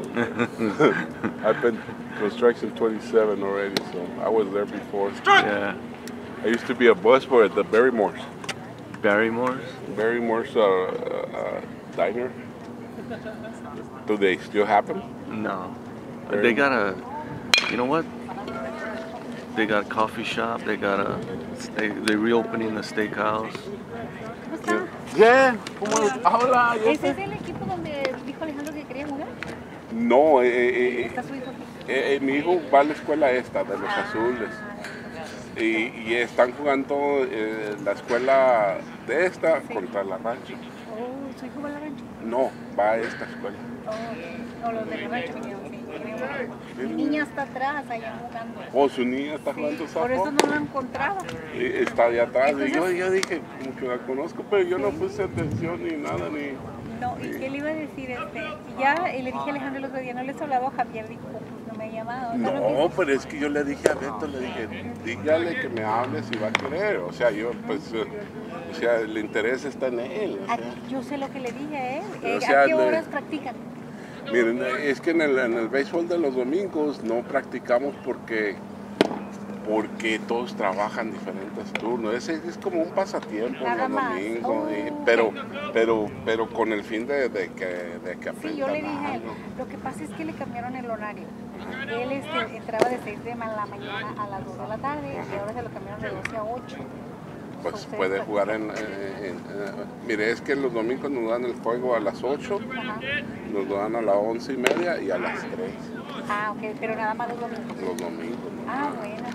I've been construction 27 already, so I was there before. Yeah. I used to be a busboy at the Barrymore's. Barrymore's? Barrymore's diner. Do they still happen? No. They got a, you know what? They got a coffee shop. They got a, they're reopening the steakhouse. ¿Cómo está? Bien. Hola. ¿Ese es el equipo donde dijo Alejandro que quería jugar? No, ¿Está su hijo aquí? mi hijo va a la escuela esta, de los azules. Y están jugando la escuela de esta contra la rancho. Oh, ¿su hijo va a la rancho? No, va a esta escuela. Oh, no, los de la rancho vinieron, sí. Mi niña está atrás, allá jugando. Oh, su niña está jugando Sí, por eso softball. no la encontraba. Está allá atrás. Entonces, y yo dije, como que la conozco, pero yo no puse atención ni nada, ni... No, ¿y qué le iba a decir? Ya y le dije a Alejandro el otro día, no les he hablado a Javier, dijo, pues no me ha llamado. No, pero es que yo le dije a Beto, le dije, dígale que me hable si va a querer. O sea, yo, pues, o sea, el interés está en él. O sea. Yo sé lo que le dije a él. O sea, ¿A qué horas practican? Miren, es que en el béisbol de los domingos no practicamos porque todos trabajan diferentes turnos. Es como un pasatiempo Nada los más. domingos, pero con el fin de que aprendan. Sí, yo le dije a él, algo. lo que pasa es que le cambiaron el horario. Él entraba de 6 de la mañana a las 2 de la tarde y ahora se lo cambiaron de 12 a 8. Pues puede jugar mire, es que los domingos nos dan el juego a las 8, nos lo dan a las 11:30 y a las 3. Ah, ok, pero nada más los domingos. Los domingos. Ah, bueno.